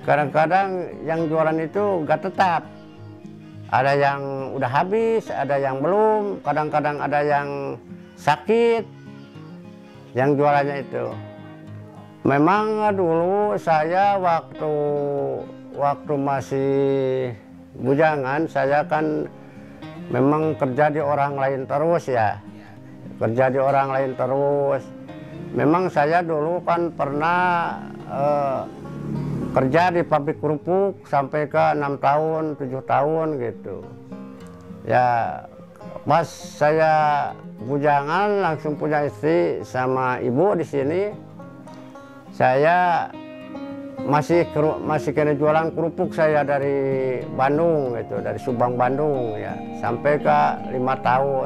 kadang-kadang yang jualan itu gak tetap. Ada yang udah habis, ada yang belum, kadang-kadang ada yang sakit yang jualannya itu. Memang dulu saya waktu masih bujangan, saya kan memang kerja di orang lain terus ya. Kerja di orang lain terus. Memang saya dulu kan pernah kerja di pabrik kerupuk sampai ke 6 tahun, 7 tahun gitu. Ya, pas saya bujangan langsung punya istri sama ibu di sini. Saya masih kena jualan kerupuk saya dari Bandung gitu, dari Subang Bandung ya, sampai ke 5 tahun.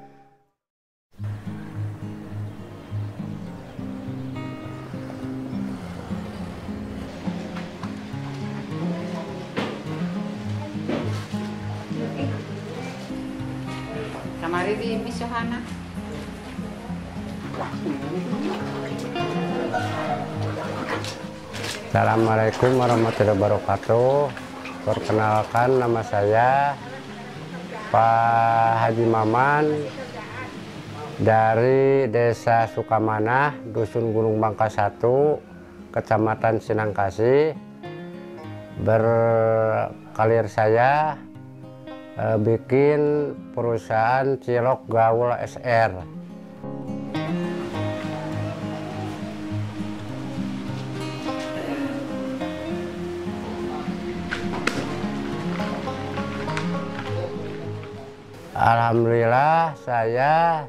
Kamari di Miss Yohana. Assalamualaikum warahmatullahi wabarakatuh. Perkenalkan, nama saya Pak Haji Maman dari Desa Sukamanah, Dusun Gunung Bangka 1, Kecamatan Sinangkasih. Berkarir saya bikin perusahaan Cilok Gaul SR. Alhamdulillah saya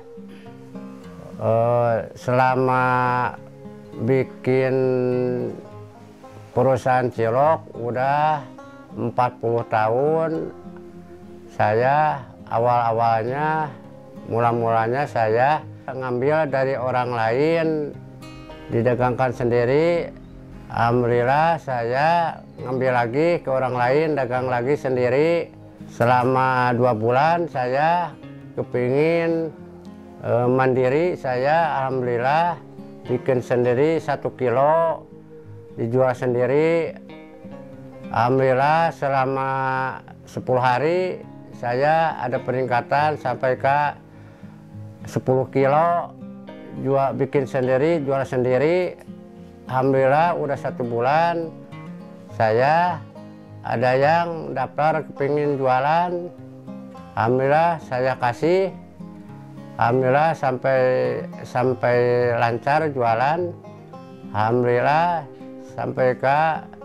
selama bikin perusahaan cilok udah 40 tahun. Saya awal-awalnya, mula-mulanya saya ngambil dari orang lain, didagangkan sendiri. Alhamdulillah saya ngambil lagi ke orang lain, dagang lagi sendiri. Selama 2 bulan saya kepingin mandiri. Saya alhamdulillah bikin sendiri 1 kilo, dijual sendiri. Alhamdulillah selama 10 hari saya ada peningkatan sampai ke 10 kilo, bikin sendiri, jual sendiri. Alhamdulillah udah 1 bulan saya ada yang daftar kepingin jualan. Alhamdulillah saya kasih. Alhamdulillah sampai lancar jualan. Alhamdulillah sampai ke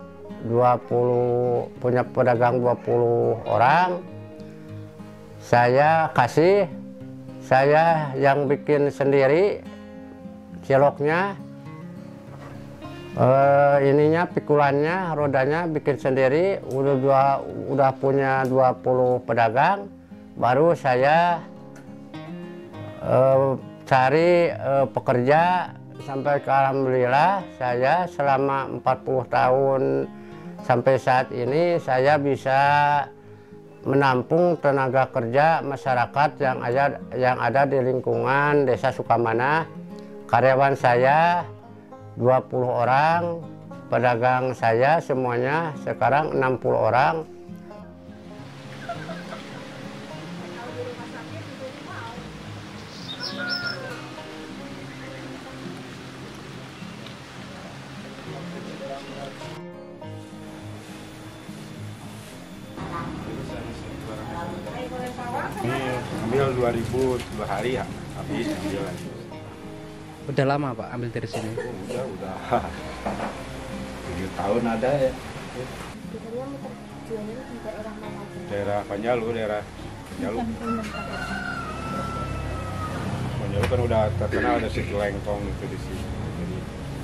20, punya pedagang 20 orang. Saya kasih, saya yang bikin sendiri ciloknya. Ininya pikulannya, rodanya bikin sendiri. Udah punya 20 pedagang. Baru saya cari pekerja sampai ke alhamdulillah saya selama 40 tahun sampai saat ini saya bisa menampung tenaga kerja masyarakat yang ada di lingkungan Desa Sukamanah. Karyawan saya 20 orang, pedagang saya semuanya sekarang 60 orang. Ini ambil 2000 2 hari habis ambil lagi. Udah lama Pak ambil dari sini? Udah 7 tahun ada ya. Daerah Panjalu, daerah Panjalu. Panjalu kan udah terkenal, ada situ lengkong itu di sini. Jadi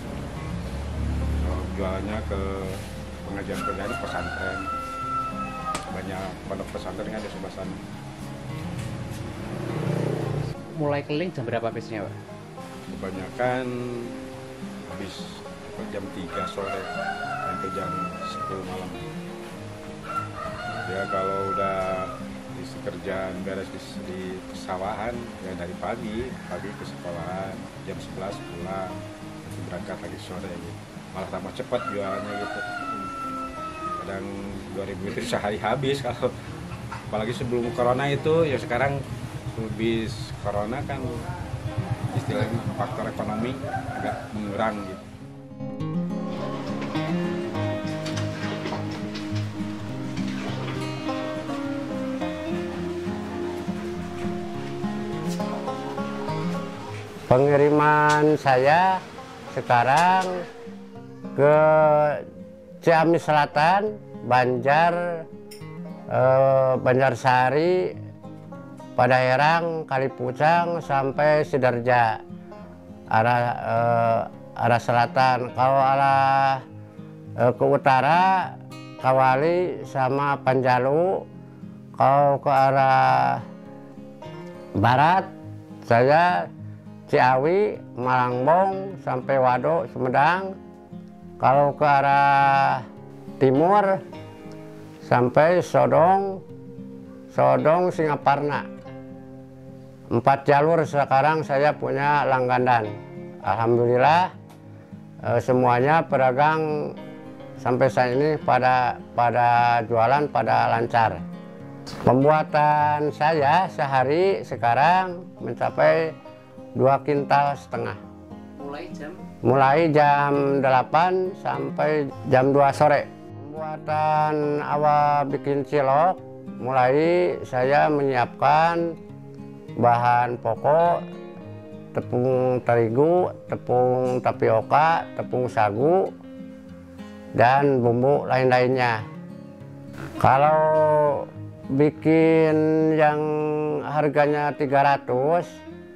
jualannya ke pengajian pesantren. Banyak pondok pesantren yang ada sebelah sana. Mulai keliling jam berapa biasanya Pak? Kebanyakan habis jam 3 sore sampai jam 10 malam. Ya kalau udah isi kerjaan beres di pesawahan ya dari pagi ke sekolahan, jam 11 pulang, berangkat lagi sore gitu. Malah tambah cepat jualannya gitu. 2000 itu sehari habis kalau apalagi sebelum corona itu. Ya sekarang habis corona kan istilahnya faktor ekonomi agak mengurang gitu. Pengiriman saya sekarang ke Ciamis Selatan, Banjar, Banjarsari, Padaherang, Kalipucang sampai Sidarja arah selatan. Kalau arah ke utara Kawali sama Panjalu. Kalau ke arah barat saya Ciawi, Malangbong sampai Wado, Sumedang. Kalau ke arah timur sampai Sodong, Singaparna. 4 jalur sekarang saya punya langganan. Alhamdulillah semuanya pedagang sampai saat ini pada jualan pada lancar. Pembuatan saya sehari sekarang mencapai 2,5 kintal. Mulai jam 8 sampai jam 2 sore. Pembuatan awal bikin cilok, mulai saya menyiapkan bahan pokok, tepung terigu, tepung tapioka, tepung sagu, dan bumbu lain-lainnya. Kalau bikin yang harganya 300,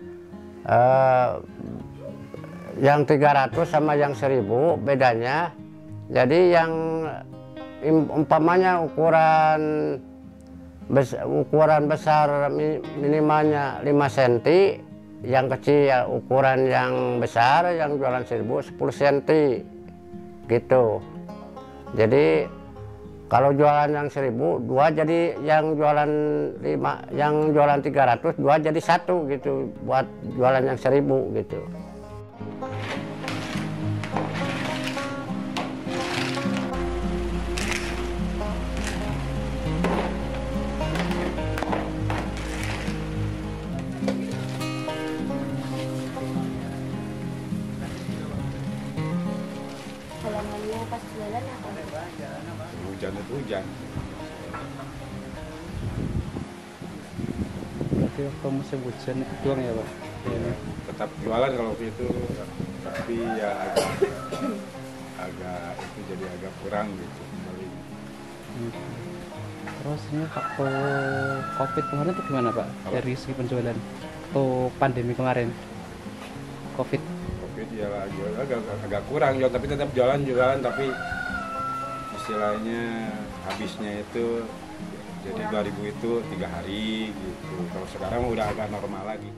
yang 300 sama yang 1000 bedanya. Jadi yang umpamanya ukuran besar minimalnya 5 cm, yang kecil ukuran yang besar yang jualan 1000 10 cm gitu. Jadi kalau jualan yang 1000 2, jadi yang jualan 5, yang jualan 300 2 jadi 1 gitu buat jualan yang 1000 gitu. Halangannya pas jualan apa? Hujan itu hujan. Berarti waktu musim hujan itu doang ya Pak? Ini. Tetap jualan kalau itu, tapi ya agak itu jadi agak kurang gitu kembali. Terus ini waktu COVID kemarin itu gimana Pak? Dari segi penjualan waktu pandemi kemarin COVID Ya agak kurang jual, tapi tetap jualan tapi istilahnya habisnya itu jadi 2000 itu 3 hari gitu. Kalau sekarang udah agak normal lagi.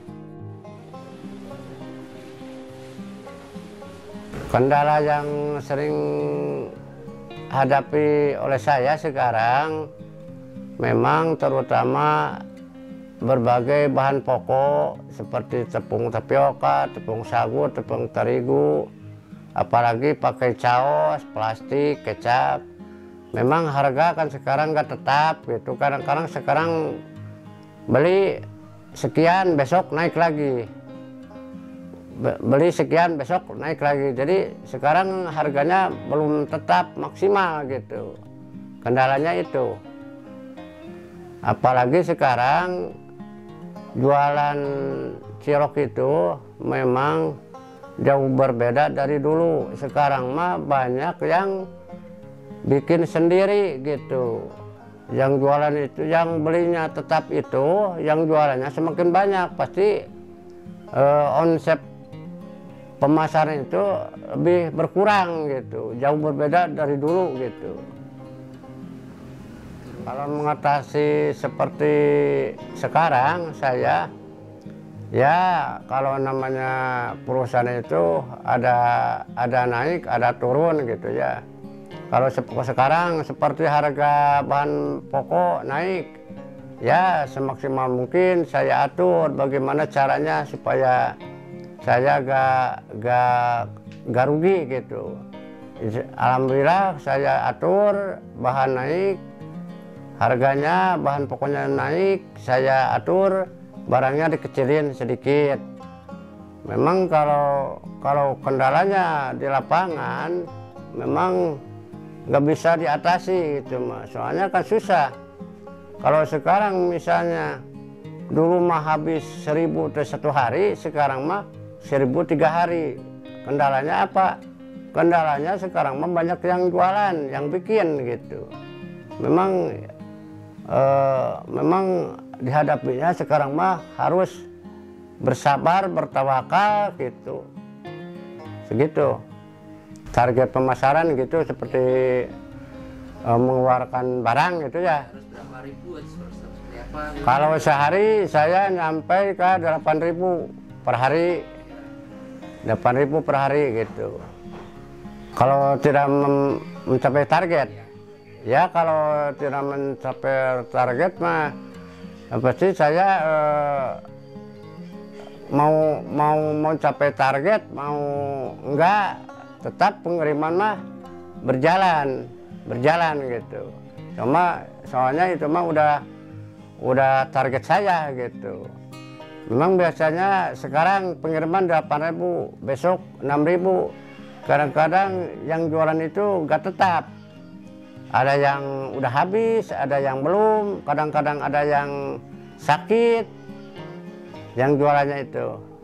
Kendala yang sering hadapi oleh saya sekarang memang terutama berbagai bahan pokok seperti tepung tapioka, tepung sagu, tepung terigu, apalagi pakai caos, plastik, kecap. Memang harga kan sekarang nggak tetap gitu. Kadang-kadang sekarang beli sekian besok naik lagi, beli sekian besok naik lagi. Jadi sekarang harganya belum tetap maksimal gitu. Kendalanya itu. Apalagi sekarang jualan cilok itu memang jauh berbeda dari dulu. Sekarang mah banyak yang bikin sendiri gitu. Yang jualan itu, yang belinya tetap itu, yang jualannya semakin banyak, pasti omset pemasaran itu lebih berkurang gitu. Jauh berbeda dari dulu gitu. Kalau mengatasi seperti sekarang saya, ya kalau namanya perusahaan itu ada naik, ada turun gitu ya. Kalau sekarang seperti harga bahan pokok naik, ya semaksimal mungkin saya atur bagaimana caranya supaya saya gak rugi gitu. alhamdulillah saya atur, bahan naik, harganya, bahan pokoknya naik, saya atur, barangnya dikecilin sedikit. Memang kalau kendalanya di lapangan memang nggak bisa diatasi gitu mas, soalnya kan susah. Kalau sekarang misalnya dulu mah habis 1000 satu hari, sekarang mah 1000 3 hari. Kendalanya apa? Kendalanya sekarang mah banyak yang jualan, yang bikin gitu. Memang dihadapinya sekarang mah harus bersabar, bertawakal gitu. Segitu. Target pemasaran gitu seperti mengeluarkan barang gitu ya. Harus berapa ribu seperti apa? Kalau sehari saya nyampe ke 8.000 per hari. 8.000 per hari gitu. Kalau tidak mencapai target. Ya kalau tidak mencapai target mah pasti saya mau capai target mau enggak, tetap pengiriman mah berjalan gitu. Cuma soalnya itu mah udah target saya gitu. Memang biasanya sekarang pengiriman 8.000, besok 6.000. Kadang-kadang yang jualan itu enggak tetap. Ada yang udah habis, ada yang belum, kadang-kadang ada yang sakit yang jualannya itu.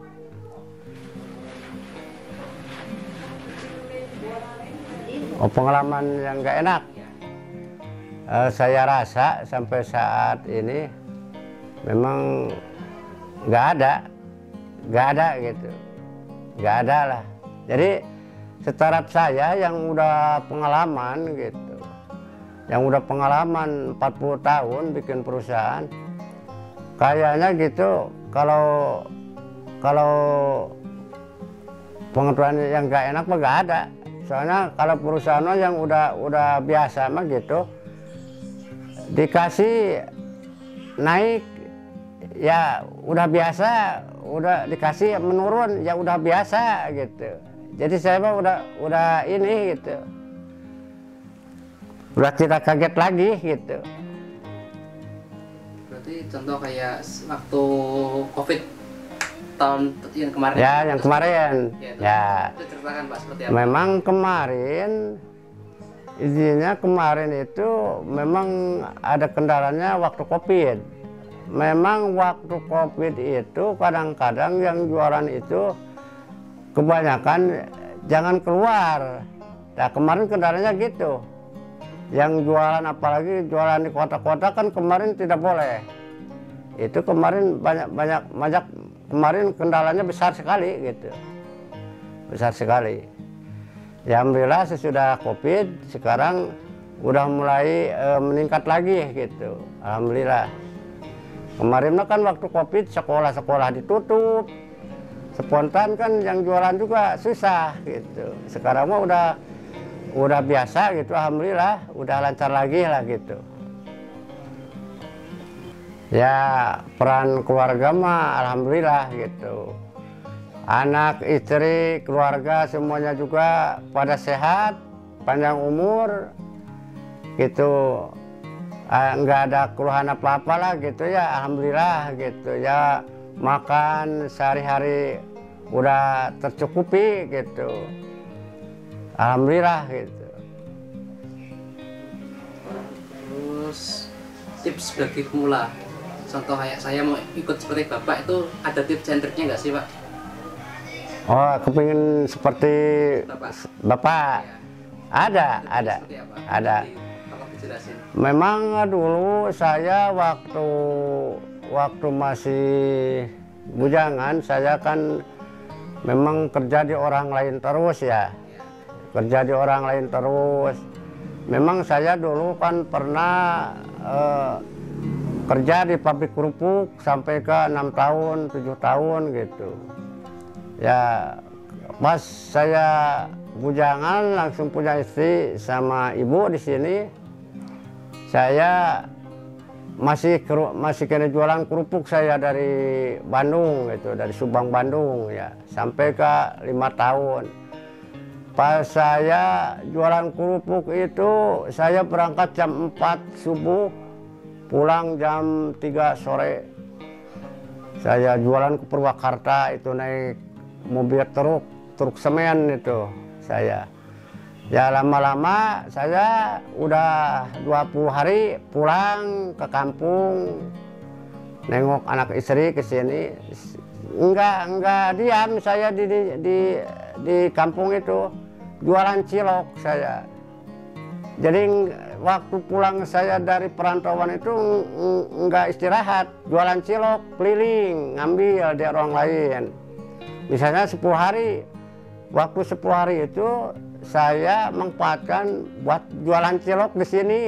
Pengalaman yang gak enak, saya rasa sampai saat ini memang gak ada gitu, gak ada lah. Jadi setaraf saya yang udah pengalaman gitu, yang udah pengalaman 40 tahun bikin perusahaan, kayaknya gitu. Kalau pengaturan yang gak enak mah gak ada. Soalnya kalau perusahaan yang udah biasa mah gitu, dikasih naik ya udah biasa, udah dikasih menurun ya udah biasa gitu. Jadi saya mah udah ini gitu, udah tidak kaget lagi gitu. Berarti contoh kayak waktu COVID tahun yang kemarin. Ya, yang kemarin. Ya. Itu ceritakan Pak seperti apa? Memang kemarin, intinya kemarin itu memang ada kendalanya waktu COVID. Memang waktu COVID itu kadang-kadang yang jualan itu kebanyakan jangan keluar. Nah kemarin kendalanya gitu. Yang jualan, apalagi jualan di kota-kota kan kemarin tidak boleh. Itu kemarin banyak kemarin kendalanya besar sekali gitu. Besar sekali. Ya alhamdulillah sesudah COVID sekarang udah mulai meningkat lagi gitu. Alhamdulillah. Kemarin kan waktu COVID sekolah-sekolah ditutup. Spontan kan yang jualan juga susah gitu. Sekarang mah udah biasa gitu, alhamdulillah, udah lancar lagi lah gitu. Ya peran keluarga mah alhamdulillah gitu. Anak, istri, keluarga semuanya juga pada sehat, panjang umur gitu. Nggak ada keluhan apa-apa lah gitu ya, alhamdulillah gitu ya. Makan sehari-hari udah tercukupi gitu, alhamdulillah gitu. Terus tips bagi pemula, contoh kayak saya mau ikut seperti Bapak itu ada tips and triknya nggak sih Pak? Oh kepingin seperti Bapak? Ya. Ada. Seperti apa? Ada. Tolong dijelasin. Memang dulu saya waktu masih bujangan, saya kan memang kerja di orang lain terus ya. Kerja di orang lain terus. Memang saya dulu kan pernah kerja di pabrik kerupuk sampai ke 6 tahun, 7 tahun gitu. Ya pas saya bujangan langsung punya istri sama ibu di sini. Saya masih kena jualan kerupuk saya dari Bandung gitu, dari Subang Bandung ya, sampai ke 5 tahun. Pas saya jualan kerupuk itu saya berangkat jam 4 subuh, pulang jam 3 sore. Saya jualan ke Purwakarta itu naik mobil truk semen itu saya. Ya lama-lama saya udah 20 hari pulang ke kampung, nengok anak istri ke sini. Enggak diam saya di kampung itu, jualan cilok saya. Jadi waktu pulang saya dari perantauan itu enggak istirahat, jualan cilok, keliling, ngambil dari orang lain. Misalnya 10 hari, waktu 10 hari itu saya manfaatkan buat jualan cilok di sini,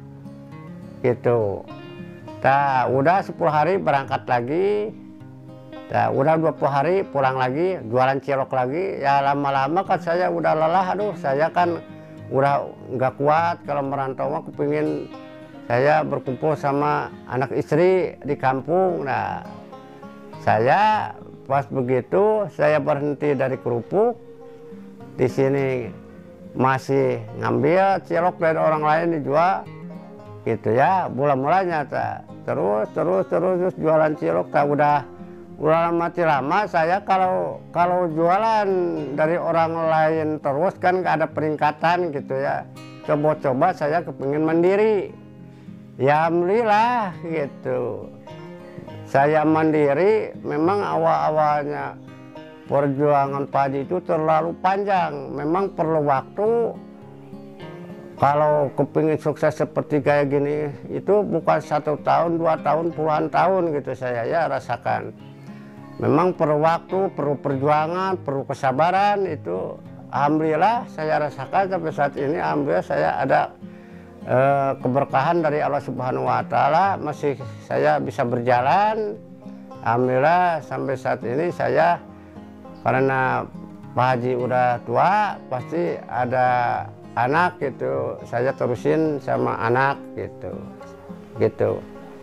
gitu. Nah, udah 10 hari berangkat lagi, nah, udah 20 hari pulang lagi, jualan cilok lagi. Ya lama-lama kan saya udah lelah, aduh saya kan udah nggak kuat kalau merantau mah, kepingin saya berkumpul sama anak istri di kampung. Nah, saya pas begitu saya berhenti dari kerupuk, di sini masih ngambil cilok dari orang lain dijual, gitu ya. Mula-mulanya terus jualan cilok. Udah lama saya kalau jualan dari orang lain terus kan nggak ada peningkatan gitu ya. Coba-coba saya kepingin mandiri, ya alhamdulillah gitu. Saya mandiri. Memang awal-awalnya perjuangan padi itu terlalu panjang, memang perlu waktu. Kalau kepingin sukses seperti kayak gini itu bukan 1 tahun, 2 tahun, puluhan tahun gitu saya ya rasakan. Memang perlu waktu, perlu perjuangan, perlu kesabaran itu. Alhamdulillah saya rasakan sampai saat ini. Alhamdulillah saya ada keberkahan dari Allah Subhanahu Wa Taala, masih saya bisa berjalan. Alhamdulillah sampai saat ini saya, karena Pak Haji udah tua, pasti ada anak gitu, saya terusin sama anak gitu.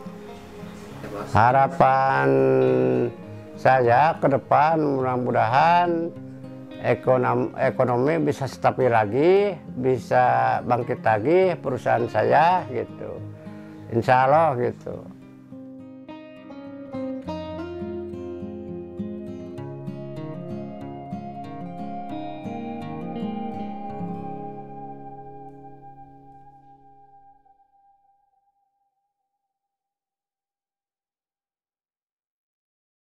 Harapan saya ke depan mudah-mudahan ekonomi bisa stabil lagi, bisa bangkit lagi perusahaan saya gitu, insya Allah gitu.